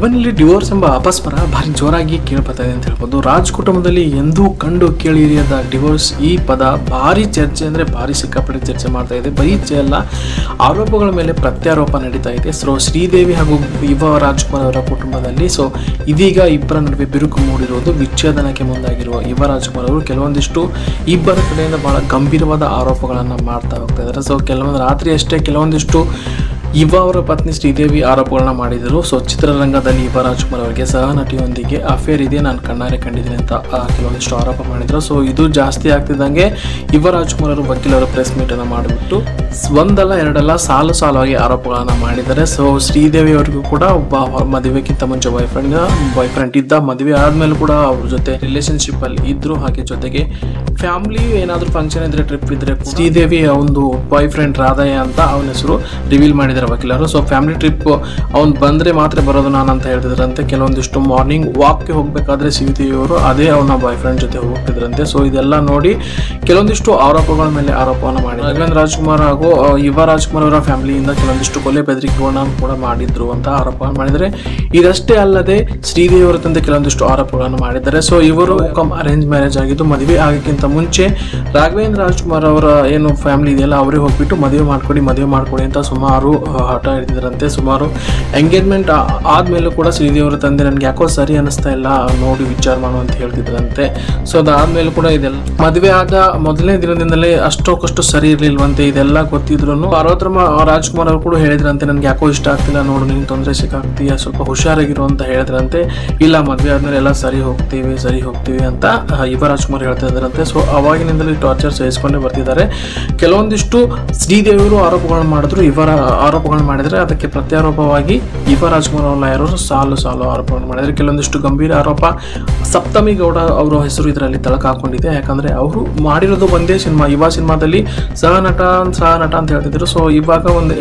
ಡಬ್ಬನಲ್ಲಿ divorce ಎಂಬ ಅಪಸ್ವರ ಭಾರಿ ಜೋರಾಗಿ ಕೇಳ್ಬರ್ತಾ ಇದೆ ಅಂತ ಹೇಳ್ಬೋದು. ರಾಜ್ ಕುಟುಂಬದಲ್ಲಿ ಎಂದೂ ಕಂಡು ಕೇಳಿರಿಯದ ಡಿವೋರ್ಸ್ ಈ ಪದ ಭಾರಿ ಚರ್ಚೆ ಅಂದರೆ ಭಾರಿ ಸಿಕ್ಕಾಪಟ್ಟೆ ಚರ್ಚೆ ಮಾಡ್ತಾ ಇದೆ. ಬರೀ ಅಲ್ಲ, ಆರೋಪಗಳ ಮೇಲೆ ಪ್ರತ್ಯಾರೋಪ ನಡೀತಾ ಇದೆ. ಸೊ ಶ್ರೀದೇವಿ ಹಾಗೂ ಯುವ ರಾಜ್ಕುಮಾರ್ ಅವರ ಕುಟುಂಬದಲ್ಲಿ ಇದೀಗ ಇಬ್ಬರ ನಡುವೆ ಬಿರುಕು ಮೂಡಿರುವುದು. ವಿಚ್ಛೇದನಕ್ಕೆ ಮುಂದಾಗಿರುವ ಯುವ ರಾಜ್ಕುಮಾರ್ ಅವರು ಕೆಲವೊಂದಿಷ್ಟು ಇಬ್ಬರ ಕಡೆಯಿಂದ ಬಹಳ ಗಂಭೀರವಾದ ಆರೋಪಗಳನ್ನು ಮಾಡ್ತಾ ಹೋಗ್ತಾ ಇದ್ದಾರೆ. ಸೊ ಕೆಲವೊಂದು ರಾತ್ರಿ ಅಷ್ಟೇ ಕೆಲವೊಂದಿಷ್ಟು ಯುವ ಅವರ ಪತ್ನಿ ಶ್ರೀದೇವಿ ಆರೋಪಗಳನ್ನ ಮಾಡಿದರು. ಸೊ ಚಿತ್ರರಂಗದಲ್ಲಿ ಯುವ ರಾಜ್ಕುಮಾರ್ ಅವರಿಗೆ ಸಹ ನಟಿಯೊಂದಿಗೆ ಅಫೇರ್ ಇದೆ, ನಾನು ಕಣ್ಣಾರೆ ಕಂಡಿದ್ದೀನಿ ಅಂತ ಕೆಲವೊಂದಿಷ್ಟು ಆರೋಪ ಮಾಡಿದರು. ಸೊ ಇದು ಜಾಸ್ತಿ ಆಗ್ತಿದ್ದಂಗೆ ಯುವ ರಾಜ್ಕುಮಾರ್ ಅವರು ವಕೀಲರ ಪ್ರೆಸ್ ಮೀಟ್ ಅನ್ನು ಮಾಡಿಬಿಟ್ಟು ಒಂದಲ್ಲ ಎರಡಲ್ಲ ಸಾಲಾಗಿ ಆರೋಪಗಳನ್ನ ಮಾಡಿದ್ದಾರೆ. ಸೊ ಶ್ರೀದೇವಿ ಅವರಿಗೂ ಕೂಡ ಒಬ್ಬ ಮದುವೆಗಿಂತ ಮುಂಚೆ ಬಾಯ್ ಫ್ರೆಂಡ್ ಇದ್ದ, ಮದುವೆ ಆದ್ಮೇಲೆ ಕೂಡ ಅವ್ರ ಜೊತೆ ರಿಲೇಶನ್ಶಿಪ್ ಅಲ್ಲಿ ಇದ್ರು. ಹಾಗೆ ಜೊತೆಗೆ ಫ್ಯಾಮಿಲಿ ಏನಾದ್ರು ಫಂಕ್ಷನ್ ಇದ್ರೆ, ಟ್ರಿಪ್ ಇದ್ರೆ ಶ್ರೀದೇವಿ ಒಂದು ಬಾಯ್ ಫ್ರೆಂಡ್ ರಾಧಯ್ಯ ಅಂತ ಅವನ ಹೆಸರು ರಿವೀಲ್ ಮಾಡಿದ್ದಾರೆ ವಕೀಲರು. ಸೊ ಫ್ಯಾಮಿಲಿ ಟ್ರಿಪ್ ಅವ್ನು ಬಂದ್ರೆ ಮಾತ್ರ ಬರೋದು ನಾನು ಅಂತ ಹೇಳ್ತಿದ್ರಂತೆ. ಕೆಲವೊಂದಿಷ್ಟು ಮಾರ್ನಿಂಗ್ ವಾಕ್ಗೆ ಹೋಗ್ಬೇಕಾದ್ರೆ ಶ್ರೀದೇವಿ ಅವರು ಅದೇ ಅವನ ಬಾಯ್ ಫ್ರೆಂಡ್ ಜೊತೆ ಹೋಗ್ತಿದ್ರಂತೆ. ಸೊ ಇದೆಲ್ಲ ನೋಡಿ ಕೆಲವೊಂದಿಷ್ಟು ಆರೋಪಗಳ ಮೇಲೆ ಆರೋಪವನ್ನು ಮಾಡಿ ರಾಘವೇಂದ್ರ ರಾಜ್ಕುಮಾರ್ ಹಾಗೂ ಯುವ ರಾಜ್ಕುಮಾರ್ ಅವರ ಫ್ಯಾಮಿಲಿಯಿಂದ ಕೆಲವೊಂದಿಷ್ಟು ಕೊಲೆ ಬೆದರಿಕೆಗಳನ್ನ ಕೂಡ ಮಾಡಿದ್ರು ಅಂತ ಆರೋಪವನ್ನು ಮಾಡಿದರೆ. ಇದಷ್ಟೇ ಅಲ್ಲದೆ ಶ್ರೀದೇವಿ ಅವರ ತಂದೆ ಕೆಲವೊಂದಿಷ್ಟು ಆರೋಪಗಳನ್ನು ಮಾಡಿದ್ದಾರೆ. ಸೊ ಇವರು ಅರೇಂಜ್ ಮ್ಯಾರೇಜ್ ಆಗಿದ್ದು, ಮದುವೆ ಆಗಕ್ಕಿಂತ ಮುಂಚೆ ರಾಘವೇಂದ್ರ ರಾಜ್ಕುಮಾರ್ ಅವರ ಏನು ಫ್ಯಾಮಿಲಿ ಇದೆಯಲ್ಲ ಅವರೇ ಹೋಗ್ಬಿಟ್ಟು ಮದುವೆ ಮಾಡ್ಕೊಡಿ ಅಂತ ಸುಮಾರು ಹಠ ಹಿಡಿದಿದ್ರಂತೆ. ಸುಮಾರು ಎಂಗೇಜ್ಮೆಂಟ್ ಆದ್ಮೇಲೂ ಕೂಡ ಶ್ರೀದೇವಿ ಅವರ ತಂದೆ ನನ್ಗೆ ಯಾಕೋ ಸರಿ ಅನಿಸ್ತಾ ಇಲ್ಲ, ನೋಡಿ ವಿಚಾರ ಮಾಡು ಅಂತ ಹೇಳ್ತಿದ್ರಂತೆ. ಸೊ ಅದಾದ್ಮೇಲೆ ಕೂಡ ಇದೆಲ್ಲ ಮದುವೆ ಆದ ಮೊದಲನೇ ದಿನದಿಂದಲೇ ಅಷ್ಟೊಕ್ಕಷ್ಟು ಸರಿ ಇರ್ಲಿಲ್ವಂತೆ. ಇದೆಲ್ಲ ಗೊತ್ತಿದ್ರು ಪಾರ್ವತಮ್ಮ ರಾಜ್ಕುಮಾರ್ ಅವರು ಕೂಡ ಹೇಳಿದ್ರಂತೆ, ನನ್ಗೆ ಯಾಕೋ ಇಷ್ಟ ಆಗ್ತಿಲ್ಲ, ನೋಡು ನೀನು ತೊಂದರೆ ಸಿಕ್ಕಾಗ್ತೀಯ, ಸ್ವಲ್ಪ ಹುಷಾರಾಗಿರು ಅಂತ ಹೇಳಿದ್ರಂತೆ. ಇಲ್ಲ, ಮದುವೆ ಆದ್ಮೇಲೆ ಎಲ್ಲ ಸರಿ ಹೋಗ್ತೀವಿ ಅಂತ ಯುವ ರಾಜ್ಕುಮಾರ್ ಹೇಳ್ತಾ ಇದ್ದಾರಂತೆ. ಸೊ ಅವಾಗಿನಿಂದಲೂ ಟಾರ್ಚರ್ ಸಹಿಸ್ಕೊಂಡೇ ಬರ್ತಿದ್ದಾರೆ. ಕೆಲವೊಂದಿಷ್ಟು ಶ್ರೀದೇವಿಯವರು ಆರೋಪಗಳನ್ನು ಮಾಡಿದ್ರು, ಇವರ ಆರೋಪಗಳನ್ನು ಮಾಡಿದರೆ ಅದಕ್ಕೆ ಪ್ರತ್ಯಾರೋಪವಾಗಿ ಯುವ ರಾಜ್ಕುಮಾರ್ ಅವರ ಲಾಯರ್ ಸಾಲು ಆರೋಪಗಳನ್ನು ಮಾಡಿದರೆ. ಕೆಲವೊಂದಿಷ್ಟು ಗಂಭೀರ ಆರೋಪ ಸಪ್ತಮಿ ಗೌಡ ಅವರ ಹೆಸರು ಇದರಲ್ಲಿ ತಳಕ ಹಾಕೊಂಡಿದೆ. ಯಾಕಂದ್ರೆ ಅವರು ಮಾಡಿರೋದು ಒಂದೇ ಸಿನಿಮಾ, ಯುವ ಸಿನಿಮಾದಲ್ಲಿ ಸಹ ನಟ ಅಂತ ಹೇಳ್ತಿದ್ರು. ಸೊ ಇವಾಗ ಒಂದು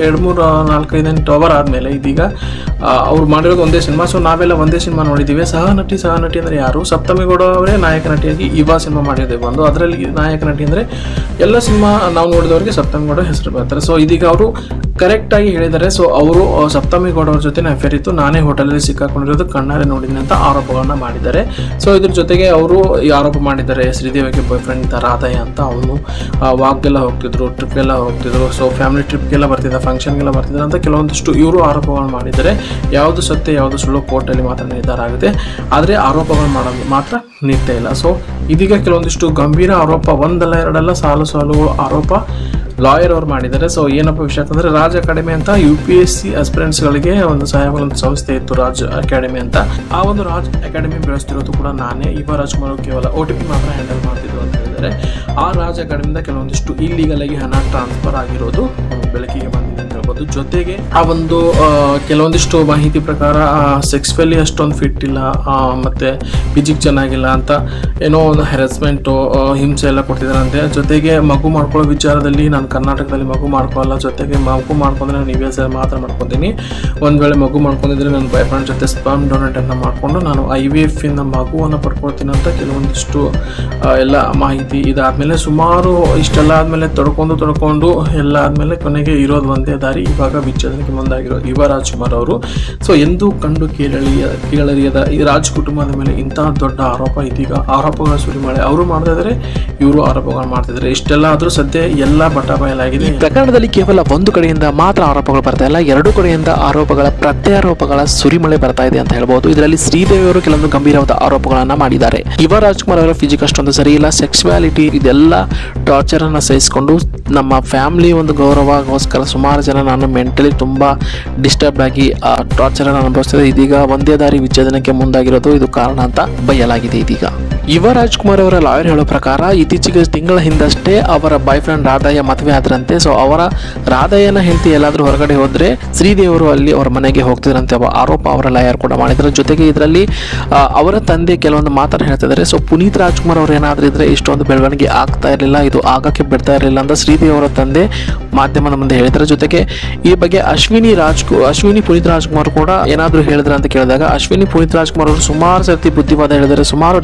2-3-4-5 ಅವರ್ ಆದ್ಮೇಲೆ ಇದೀಗ ಅವ್ರು ಮಾಡಿರೋದು ಒಂದೇ ಸಿನಿಮಾ. ಸೊ ನಾವೆಲ್ಲ ಒಂದೇ ಸಿನಿಮಾ ನೋಡಿದ್ದೀವಿ. ಸಹ ನಟಿ ಅಂದ್ರೆ ಯಾರು? ಸಪ್ತಮಿ ಗೌಡ ಅವರೇ ನಾಯಕ ನಟಿಯಾಗಿ ಯುವ ಸಿನಿಮಾ ಮಾಡಿದ್ದೇವೆ ಒಂದು. ಅದರಲ್ಲಿ ನಾಯಕ ನಟಿ ಅಂದ್ರೆ ಎಲ್ಲ ಸಿನಿಮಾ ನಾವು ನೋಡಿದವರಿಗೆ ಸಪ್ತಮಿ ಗೌಡ ಹೆಸರು ಬರ್ತಾರೆ. ಸೊ ಇದೀಗ ಅವರು ಕರೆಕ್ಟ್ ಆಗಿ ಹೇಳಿದ್ದಾರೆ. ಸೊ ಅವರು ಸಪ್ತಮಿ ಗೌಡ ಅವ್ರ ಜೊತೆ ಅಫೇರ್ ಇತ್ತು, ನಾನೇ ಹೋಟೆಲಲ್ಲಿ ಸಿಕ್ಕಾಕೊಂಡಿರೋದು ಕಣ್ಣಾರೆ ನೋಡಿದ್ದೀನಿ ಅಂತ ಆರೋಪಗಳನ್ನ ಮಾಡಿದ್ದಾರೆ. ಸೊ ಇದ್ರ ಜೊತೆಗೆ ಅವರು ಆರೋಪ ಮಾಡಿದ್ದಾರೆ ಶ್ರೀದೇವಿಗೆ ಬಾಯ್ ಫ್ರೆಂಡ್ ರಾಧಯ್ಯ ಅಂತ. ಅವನು ವಾಕ್ಗೆಲ್ಲ ಹೋಗ್ತಿದ್ರು, ಟ್ರಿಪ್ಗೆಲ್ಲ ಹೋಗ್ತಿದ್ರು, ಸೊ ಫ್ಯಾಮಿಲಿ ಟ್ರಿಪ್ಗೆಲ್ಲ ಬರ್ತಿದ್ದ, ಫಂಕ್ಷನ್ಗೆಲ್ಲ ಬರ್ತಿದ್ರು ಅಂತ ಕೆಲವೊಂದಿಷ್ಟು ಇವರು ಆರೋಪಗಳನ್ನು ಮಾಡಿದ್ದಾರೆ. ಯಾವುದು ಸತ್ಯ ಯಾವುದು ಸುಳ್ಳು ಕೋರ್ಟಲ್ಲಿ ಮಾತ್ರ ನಿರ್ಧಾರ ಆಗುತ್ತೆ, ಆದರೆ ಆರೋಪಗಳು ಮಾಡೋದು ಮಾತ್ರ ನಿಲ್ತಾ ಇಲ್ಲ. ಸೊ ಇದೀಗ ಕೆಲವೊಂದಿಷ್ಟು ಗಂಭೀರ ಆರೋಪ, ಒಂದಲ್ಲ ಎರಡಲ್ಲ ಸಾಲು ಆರೋಪ ಲಾಯರ್ ಅವ್ರು ಮಾಡಿದ್ದಾರೆ. ಸೊ ಏನಪ್ಪ ವಿಷಯ ಅಂತಂದ್ರೆ, ರಾಜ್ ಅಕಾಡೆಮಿ ಅಂತ UPSC ಆಸ್ಪಿರೆಂಟ್ಸ್ಗಳಿಗೆ ಒಂದು ಸಹಾಯವಾದ ಸಂಸ್ಥೆ ಇತ್ತು, ರಾಜ್ ಅಕಾಡೆಮಿ ಅಂತ. ಆ ಒಂದು ರಾಜ್ ಅಕಾಡೆಮಿ ಬೆಳೆಸ್ತಿರೋದು ಕೂಡ ನಾನೇ. ಯುವ ರಾಜ್ಕುಮಾರ್ ಕೇವಲ OTP ಮಾತ್ರ ಹ್ಯಾಂಡಲ್ ಮಾಡ್ತಿದ್ರು ಅಂತ ಹೇಳಿದ್ದಾರೆ. ಆ ರಾಜ್ ಅಕಾಡೆಮಿಯಿಂದ ಕೆಲವೊಂದಿಷ್ಟು ಇಲ್ಲಿಗಲ್ ಆಗಿ ಹಣ ಟ್ರಾನ್ಸ್ಫರ್ ಆಗಿರೋದು ಬೆಳಕಿಗೆ ಬಂದಿದೆ ಅಂತ ಹೇಳ್ಬೋದು. ಜೊತೆಗೆ ಆ ಒಂದು ಕೆಲವೊಂದಿಷ್ಟು ಮಾಹಿತಿ ಪ್ರಕಾರ ಸೆಕ್ಸ್ವಲಿ ಅಷ್ಟೊಂದು ಫಿಟ್ ಇಲ್ಲ, ಮತ್ತೆ ಫಿಸಿಕ್ ಚೆನ್ನಾಗಿಲ್ಲ ಅಂತ ಏನೋ ಒಂದು ಹೆರಾಸ್ಮೆಂಟು, ಹಿಂಸೆ ಎಲ್ಲ ಕೊಡ್ತಿದ್ದಾರಂತೆ. ಜೊತೆಗೆ ಮಗು ಮಾಡ್ಕೊಳ್ಳೋ ವಿಚಾರದಲ್ಲಿ ನಾನು ಕರ್ನಾಟಕದಲ್ಲಿ ಮಗು ಮಾಡ್ಕೊಳ್ಳಲ್ಲ, ಜೊತೆಗೆ ಮಗು ಮಾಡ್ಕೊಂಡ್ರೆ ನಾನು US ಮಾತ್ರ ಮಾಡ್ಕೊತೀನಿ. ಒಂದು ವೇಳೆ ಮಗು ಮಾಡ್ಕೊಂಡಿದ್ರೆ ನನ್ನ ಬಾಯ್ ಫ್ರೆಂಡ್ ಜೊತೆ ಸ್ಪರ್ಮ್ ಡೊನೇಟ್ ಅನ್ನು ಮಾಡಿಕೊಂಡು ನಾನು IVF ಇಂದ ಮಗುವನ್ನು ಪಡ್ಕೊಳ್ತೀನಿ ಅಂತ ಕೆಲವೊಂದಿಷ್ಟು ಎಲ್ಲ ಮಾಹಿತಿ ಇದಾದ್ಮೇಲೆ ಸುಮಾರು ಇಷ್ಟೆಲ್ಲ ಆದ್ಮೇಲೆ ತೊಡ್ಕೊಂಡು ಎಲ್ಲ ಆದ್ಮೇಲೆ ಕೊನೆಗೆ ಇರೋದು ಒಂದೇ ದಾರಿ. ಇವಾಗ ವಿಚ್ಛೇದನಕ್ಕೆ ಮುಂದಾಗಿರೋ ಯುವ ರಾಜ್ಕುಮಾರ್ ಅವರು. ಸೊ ಎಂದೂ ಕಂಡು ಕೇಳರಿಯದ ಈ ರಾಜ್ ಕುಟುಂಬದ ಮೇಲೆ ಇಂತಹ ದೊಡ್ಡ ಆರೋಪ, ಇದೀಗ ಆರೋಪಗಳ ಸುರಿಮಳೆ. ಅವರು ಮಾಡ್ತಾ ಇದ್ದಾರೆ, ಇವರು ಆರೋಪಗಳು ಮಾಡ್ತಿದ್ದಾರೆ. ಇಷ್ಟೆಲ್ಲ ಆದ್ರೂ ಸದ್ಯ ಎಲ್ಲ ಬಯಲಾಗಿದೆ. ಈ ಪ್ರಕರಣದಲ್ಲಿ ಕೇವಲ ಒಂದು ಕಡೆಯಿಂದ ಮಾತ್ರ ಆರೋಪಗಳು ಬರ್ತಾ ಇಲ್ಲ, ಎರಡು ಕಡೆಯಿಂದ ಆರೋಪಗಳ ಪ್ರತ್ಯಾರೋಪಗಳ ಸುರಿಮಳೆ ಬರ್ತಾ ಇದೆ ಅಂತ ಹೇಳ್ಬಹುದು. ಇದರಲ್ಲಿ ಶ್ರೀದೇವಿ ಅವರು ಕೆಲವೊಂದು ಗಂಭೀರವಾದ ಆರೋಪಗಳನ್ನ ಮಾಡಿದ್ದಾರೆ. ಯುವ ರಾಜ್ಕುಮಾರ್ ಅವರ ಫಿಸಿಕ್ ಅಷ್ಟೊಂದು ಸರಿ ಇಲ್ಲ, ಸೆಕ್ಸುವಾಲಿಟಿ, ಇದೆಲ್ಲ ಟಾರ್ಚರ್ ಅನ್ನ ಸಹಿಸಿಕೊಂಡು ನಮ್ಮ ಫ್ಯಾಮಿಲಿ ಒಂದು ಗೌರವಗೋಸ್ಕರ ಸುಮಾರು ಜನ ನಾನು ಮೆಂಟಲಿ ತುಂಬಾ ಡಿಸ್ಟರ್ಬ್ ಆಗಿ ಟಾರ್ಚರ್ ಅನ್ನು ಅನುಭವಿಸ್ತಿದೆ. ಇದೀಗ ಒಂದೇ ದಾರಿ ವಿಚ್ಛೇದನಕ್ಕೆ ಮುಂದಾಗಿರೋದು ಇದು ಕಾರಣ ಅಂತ ಬಯಲಾಗಿದೆ. ಇದೀಗ ಯುವ ರಾಜ್ಕುಮಾರ್ ಅವರ ಲಾಯರ್ ಹೇಳೋ ಪ್ರಕಾರ ಇತ್ತೀಚೆಗೆ ತಿಂಗಳ ಹಿಂದಷ್ಟೇ ಅವರ ಬಾಯ್ ಫ್ರೆಂಡ್ ರಾಧಯ್ಯ ಮದುವೆ ಆದ್ರಂತೆ. ಸೊ ಅವರ ರಾಧಯ್ಯನ ಹೆಂಡತಿ ಎಲ್ಲಾದ್ರೂ ಹೊರಗಡೆ ಹೋದ್ರೆ ಶ್ರೀದೇವರು ಅಲ್ಲಿ ಅವರ ಮನೆಗೆ ಹೋಗ್ತಿದ್ರಂತೆ ಆರೋಪ ಅವರ ಲಾಯರ್ ಕೂಡ ಮಾಡಿದ್ರು. ಜೊತೆಗೆ ಇದರಲ್ಲಿ ಅವರ ತಂದೆ ಕೆಲವೊಂದು ಮಾತನ್ನು ಹೇಳ್ತಿದ್ದಾರೆ. ಸೊ ಪುನೀತ್ ರಾಜ್ಕುಮಾರ್ ಅವ್ರು ಏನಾದ್ರೂ ಇದ್ರೆ ಇಷ್ಟೊಂದು ಬೆಳವಣಿಗೆ ಆಗ್ತಾ ಇರಲಿಲ್ಲ, ಇದು ಆಗಕ್ಕೆ ಬಿಡ್ತಾ ಇರಲಿಲ್ಲ ಅಂತ ಶ್ರೀದೇವಿ ಅವರ ತಂದೆ ಮಾಧ್ಯಮದ ಮುಂದೆ ಹೇಳಿದ್ದಾರೆ. ಜೊತೆಗೆ ಈ ಬಗ್ಗೆ ಅಶ್ವಿನಿ ಪುನೀತ್ ರಾಜ್ಕುಮಾರ್ ಕೂಡ ಏನಾದ್ರೂ ಹೇಳಿದ್ರ ಅಂತ ಕೇಳಿದಾಗ, ಅಶ್ವಿನಿ ಪುನೀತ್ ರಾಜ್ಕುಮಾರ್ ಅವರು ಸುಮಾರು ಸರ್ತಿ ಬುದ್ಧಿವಾದ ಹೇಳಿದ್ದಾರೆ, ಸುಮಾರು ರೇಗಿದ್ದಾರೆ.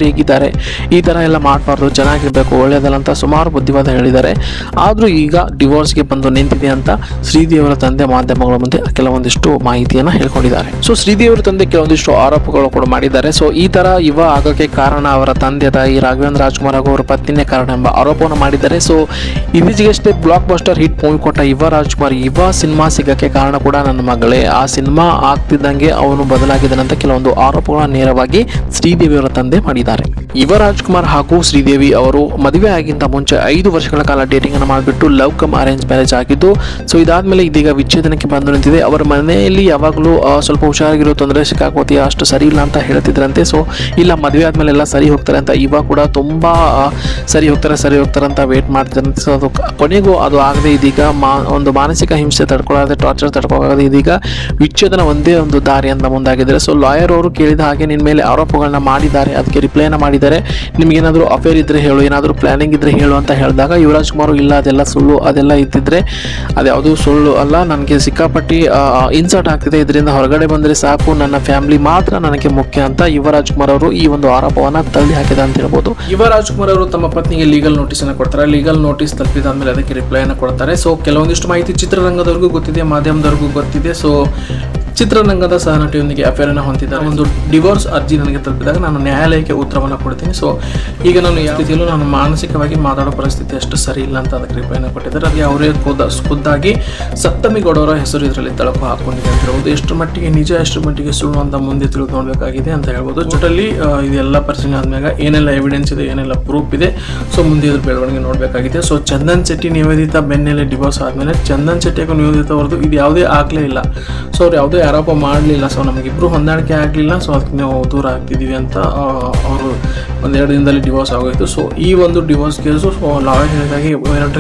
ಹೇಳಿದ್ದಾರೆ. ಈ ಥರ ಎಲ್ಲ ಮಾಡಬಾರ್ದು, ಚೆನ್ನಾಗಿರಬೇಕು, ಒಳ್ಳೆಯದಲ್ಲ ಅಂತ ಸುಮಾರು ಬುದ್ಧಿವಾದ ಹೇಳಿದ್ದಾರೆ. ಆದರೂ ಈಗ ಡಿವೋರ್ಸ್ಗೆ ಬಂದು ನಿಂತಿದೆ ಅಂತ ಶ್ರೀದೇವಿಯವರ ತಂದೆ ಮಾಧ್ಯಮಗಳ ಮುಂದೆ ಕೆಲವೊಂದಿಷ್ಟು ಮಾಹಿತಿಯನ್ನು ಹೇಳ್ಕೊಂಡಿದ್ದಾರೆ. ಸೊ ಶ್ರೀದೇವಿಯವರ ತಂದೆ ಕೆಲವೊಂದಿಷ್ಟು ಆರೋಪಗಳು ಕೂಡ ಮಾಡಿದ್ದಾರೆ. ಸೊ ಈ ಥರ ಯುವ ಆಗೋಕ್ಕೆ ಕಾರಣ ಅವರ ತಂದೆ ತಾಯಿ ರಾಘವೇಂದ್ರ ರಾಜ್ಕುಮಾರ್ ಹಾಗೂ ಅವರ ಪತ್ನಿನೇ ಕಾರಣ ಎಂಬ ಆರೋಪವನ್ನು ಮಾಡಿದ್ದಾರೆ. ಸೊ ಇತ್ತೀಚೆಗಷ್ಟೇ ಬ್ಲಾಕ್ ಬಸ್ಟರ್ ಹಿಟ್ ಮೂವಿ ಕೊಟ್ಟ ಯುವ ರಾಜ್ಕುಮಾರ್ ಯುವ ಸಿನಿಮಾ ಸಿಗಕ್ಕೆ ಕಾರಣ ಕೂಡ ನನ್ನ ಮಗಳೇ, ಆ ಸಿನಿಮಾ ಆಗ್ತಿದ್ದಂಗೆ ಅವನು ಬದಲಾಗಿದ್ದಾನಂತ ಕೆಲವೊಂದು ಆರೋಪಗಳನ್ನು ನೇರವಾಗಿ ಶ್ರೀದೇವಿಯವರ ತಂದೆ ಮಾಡಿದ್ದಾರೆ. ಯುವ ರಾಜ್ಕುಮಾರ್ ಹಾಗೂ ಶ್ರೀದೇವಿ ಅವರು ಮದುವೆ ಆಗಿಂತ ಮುಂಚೆ 5 ವರ್ಷಗಳ ಕಾಲ ಡೇಟಿಂಗ್ ಅನ್ನು ಮಾಡಿಬಿಟ್ಟು ಲವ್ ಕಮ್ ಅರೇಂಜ್ ಮ್ಯಾರೇಜ್ ಆಗಿದ್ದು. ಸೊ ಇದಾದ್ಮೇಲೆ ಇದೀಗ ವಿಚ್ಛೇದನಕ್ಕೆ ಬಂದು ನಿಂತಿದೆ. ಅವರ ಮನೆಯಲ್ಲಿ ಯಾವಾಗಲೂ ಸ್ವಲ್ಪ ಹುಷಾರಾಗಿರೋ, ತೊಂದರೆ ಸಿಕ್ಕಾಕೋತೀಯ, ಅಷ್ಟು ಸರಿ ಇಲ್ಲ ಅಂತ ಹೇಳ್ತಿದ್ರಂತೆ. ಸೊ ಇಲ್ಲ, ಮದುವೆ ಆದ್ಮೇಲೆ ಎಲ್ಲ ಸರಿ ಹೋಗ್ತಾರೆ ಅಂತ ಇವಾಗ ಕೂಡ ತುಂಬಾ ಸರಿ ಹೋಗ್ತಾರೆ ಅಂತ ವೇಟ್ ಮಾಡ್ತಿದ್ರಂತೆ. ಸೊ ಅದು ಕೊನೆಗೂ ಅದು ಆಗದೆ ಇದೀಗ ಒಂದು ಮಾನಸಿಕ ಹಿಂಸೆ ತಡ್ಕೊಳ್ಳದೆ, ಟಾರ್ಚರ್ ತಡ್ಕೊಳ್ಳದೆ ಇದೀಗ ವಿಚ್ಛೇದನ ಒಂದೇ ಒಂದು ದಾರಿ ಅಂತ ಮುಂದಾಗಿದ್ದಾರೆ. ಸೊ ಲಾಯರ್ ಅವರು ಕೇಳಿದ ಹಾಗೆ ನಿನ್ನ ಮೇಲೆ ಆರೋಪಗಳನ್ನ ಮಾಡಿದ್ದಾರೆ, ಅದಕ್ಕೆ ರಿಪ್ಲೈನ ಮಾಡಿದ್ದಾರೆ. ನಿಮ್ಗೇನಾದರೂ ಅಫೇರ್ ಇದ್ರೆ ಹೇಳು, ಏನಾದರೂ ಪ್ಲಾನಿಂಗ್ ಇದ್ರೆ ಹೇಳು ಅಂತ ಹೇಳಿದಾಗ ಯುವರಾಜ್ ಕುಮಾರ್ ಇಲ್ಲ, ಅದೆಲ್ಲ ಸುಳ್ಳು, ಅದೆಲ್ಲ ಇದ್ದಿದ್ರೆ ಅದ್ಯಾವುದೂ ಸುಳ್ಳು ಅಲ್ಲ, ನನಗೆ ಸಿಕ್ಕಾಪಟ್ಟಿ ಇನ್ಸರ್ಟ್ ಆಗ್ತಿದೆ, ಇದರಿಂದ ಹೊರಗಡೆ ಬಂದರೆ ಸಾಕು, ನನ್ನ ಫ್ಯಾಮಿಲಿ ಮಾತ್ರ ನನಗೆ ಮುಖ್ಯ ಅಂತ ಯುವರಾಜ್ ಕುಮಾರ್ ಅವರು ಈ ಒಂದು ಆರೋಪವನ್ನು ತಳ್ಳಿ ಹಾಕಿದ ಅಂತ ಹೇಳ್ಬೋದು. ಯುವರಾಜ್ ಕುಮಾರ್ ಅವರು ತಮ್ಮ ಪತ್ನಿಗೆ ಲೀಗಲ್ ನೋಟಿಸ್ ಅನ್ನು ಕೊಡ್ತಾರೆ. ಲೀಗಲ್ ನೋಟಿಸ್ ತಲುಪಿದಾದ್ಮೇಲೆ ಅದಕ್ಕೆ ರಿಪ್ಲೈ ಅನ್ನು ಕೊಡ್ತಾರೆ. ಸೊ ಕೆಲವೊಂದಿಷ್ಟು ಮಾಹಿತಿ ಚಿತ್ರರಂಗದವರೆಗೂ ಗೊತ್ತಿದೆ, ಮಾಧ್ಯಮದವರೆಗೂ ಗೊತ್ತಿದೆ. ಸೊ ಚಿತ್ರರಂಗದ ಸಹನಟಿಯೊಂದಿಗೆ ಅಫೇರ್ ಅನ್ನು ಹೊಂದಿದ್ದಾರೆ. ಒಂದು ಡಿವೋರ್ಸ್ ಅರ್ಜಿ ನನಗೆ ತಲುಪಿದಾಗ ನಾನು ನ್ಯಾಯಾಲಯಕ್ಕೆ ಉತ್ತರವನ್ನು ಕೊಡ್ತೀನಿ. ಸೊ ಈಗ ನಾನು ಯಾವ ಸ್ಥಿತಿಯಲ್ಲೂ ನಾನು ಮಾನಸಿಕವಾಗಿ ಮಾತಾಡೋ ಪರಿಸ್ಥಿತಿ ಅಷ್ಟು ಸರಿ ಇಲ್ಲ ಅಂತ ಅದಕ್ಕೆ ರಿಪ್ಲೈನ ಕೊಟ್ಟಿದ್ದಾರೆ. ಅದಕ್ಕೆ ಅವರೇ ಖುದ್ದಾಗಿ ಸಪ್ತಮಿಗೌಡ ಅವರ ಹೆಸರು ಇದರಲ್ಲಿ ತಳಕು ಹಾಕೊಂಡಿದೆ ಅಂತ ಹೇಳ್ಬೋದು. ಎಷ್ಟು ಮಟ್ಟಿಗೆ ನಿಜ, ಎಷ್ಟು ಮಟ್ಟಿಗೆ ಸುಳ್ಳು ಅಂತ ಮುಂದೆ ತಿಳಿದು ನೋಡಬೇಕಾಗಿದೆ ಅಂತ ಹೇಳ್ಬೋದು. ಜೊತೆಲಿ ಇದೆಲ್ಲ ಪರಿಶೀಲನೆ ಆದ್ಮೇಲೆ ಏನೆಲ್ಲ ಎವಿಡೆನ್ಸ್ ಇದೆ, ಏನೆಲ್ಲ ಪ್ರೂಫ್ ಇದೆ, ಸೊ ಮುಂದೆ ಇದ್ರ ಬೆಳವಣಿಗೆ ನೋಡಬೇಕಾಗಿದೆ. ಸೊ ಚಂದನ್ ಶೆಟ್ಟಿ ನಿವೇದಿತಾ ಬೆನ್ನೆಲೆ ಡಿವೋರ್ಸ್ ಆದಮೇಲೆ ಚಂದನ್ ಶೆಟ್ಟಿ ಹಾಗೂ ನಿವೇದಿತಾ ಅವ್ರದ್ದು ಇದು ಯಾವುದೇ ಆಗಲೇ ಇಲ್ಲ. ಸೊ ಅವ್ರು ಯಾವುದೇ ಆರೋಪ ಮಾಡಲಿಲ್ಲ. ಸೊ ನಮಗಿಬ್ರು ಹೊಂದಾಣಿಕೆ ಆಗಲಿಲ್ಲ, ಸೊ ಅದಕ್ಕೆ ನಾವು ದೂರ ಆಗ್ತಿದ್ದೀವಿ ಅಂತ ಅವರು 1-2 ದಿನದಲ್ಲಿ ಡಿವೋರ್ಸ್ ಆಗೋಯಿತು. ಸೊ ಈ ಒಂದು ಡಿವೋರ್ಸ್ ಕೇಸು ಲಾಯರ್ ಹೇಳಿದಾಗೆ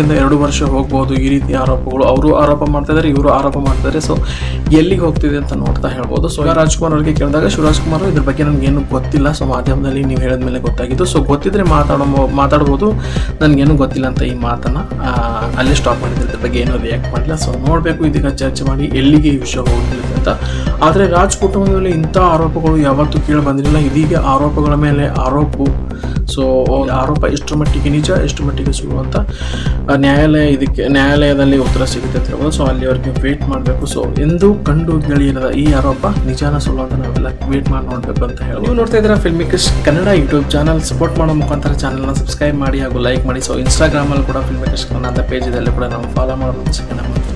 2 ವರ್ಷ ಹೋಗ್ಬೋದು. ಈ ರೀತಿ ಆರೋಪಗಳು ಅವರು ಆರೋಪ ಮಾಡ್ತಾ ಇದ್ದಾರೆ, ಇವರು ಆರೋಪ ಮಾಡ್ತಾರೆ. ಸೊ ಎಲ್ಲಿಗೆ ಹೋಗ್ತಿದೆ ಅಂತ ನೋಡ್ತಾ ಹೇಳ್ಬೋದು. ಸೊ ರಾಜ್ಕುಮಾರ್ ಅವರಿಗೆ ಕೇಳಿದಾಗ ಶಿವರಾಜ್ ಕುಮಾರ್ ಇದ್ರ ಬಗ್ಗೆ ನನಗೇನು ಗೊತ್ತಿಲ್ಲ, ಸೊ ಮಾಧ್ಯಮದಲ್ಲಿ ನೀವು ಹೇಳಿದ ಮೇಲೆ ಗೊತ್ತಾಗಿದ್ದು, ಸೊ ಗೊತ್ತಿದ್ರೆ ಮಾತಾಡ್ಬೋದು, ನನಗೇನು ಗೊತ್ತಿಲ್ಲ ಅಂತ ಈ ಮಾತನ್ನ ಅಲ್ಲೇ ಸ್ಟಾಪ್ ಮಾಡಿದ್ರೆ ಇದ್ರ ಬಗ್ಗೆ ಏನೋ ರಿಯಾಕ್ಟ್ ಮಾಡಿಲ್ಲ. ಸೊ ನೋಡಬೇಕು ಇದೀಗ ಚರ್ಚೆ ಮಾಡಿ ಎಲ್ಲಿಗೆ ಈ ವಿಷಯ ಹೋಗ್ತಿದೆ ಅಂತ. ಆದರೆ ರಾಜ್ ಕುಟುಂಬದಲ್ಲಿ ಇಂಥ ಆರೋಪಗಳು ಯಾವತ್ತೂ ಕೇಳಿ ಬಂದಿರಲಿಲ್ಲ. ಇದೀಗ ಆರೋಪಗಳ ಮೇಲೆ ಆರೋಪ. ಸೊ ಆರೋಪ ಎಷ್ಟು ಮಟ್ಟಿಗೆ ನಿಜ, ಎಷ್ಟು ಮಟ್ಟಿಗೆ ಸುಳ್ಳು ಅಂತ ನ್ಯಾಯಾಲಯದಲ್ಲಿ ಉತ್ತರ ಸಿಗುತ್ತೆ ಅಂತ ಹೇಳ್ಬೋದು. ಸೊ ಅಲ್ಲಿವರೆಗೆ ವೇಟ್ ಮಾಡಬೇಕು. ಸೊ ಎಂದೂ ಕಂಡು ಕೇಳಿರದ ಈ ಆರೋಪ ನಿಜಾನ ಸುಳ್ಳು ಅಂತ ನಾವೆಲ್ಲ ವೇಟ್ ಮಾಡಿ ನೋಡಬೇಕು ಅಂತ ಹೇಳಿ. ನೀವು ನೋಡ್ತಾ ಇದ್ದೀರಾ filmmakers Kannada YouTube channel. Support ಮಾಡೋ ಮುಖಾಂತರ ಚಾನಲ್ನ ಸಬ್ಸ್ಕ್ರೈಬ್ ಮಾಡಿ ಹಾಗೂ ಲೈಕ್ ಮಾಡಿ. ಸೊ ಇನ್ಸ್ಟಾಗ್ರಾಮಲ್ಲಿ ಕೂಡ ಫಿಲ್ಮೇಕರ್ಸ್ ಕನ್ನಡ ಪೇಜ್ ಇದೆ, ಅಲ್ಲಿ ಕೂಡ ನಾವು ಫಾಲೋ ಮಾಡೋದು.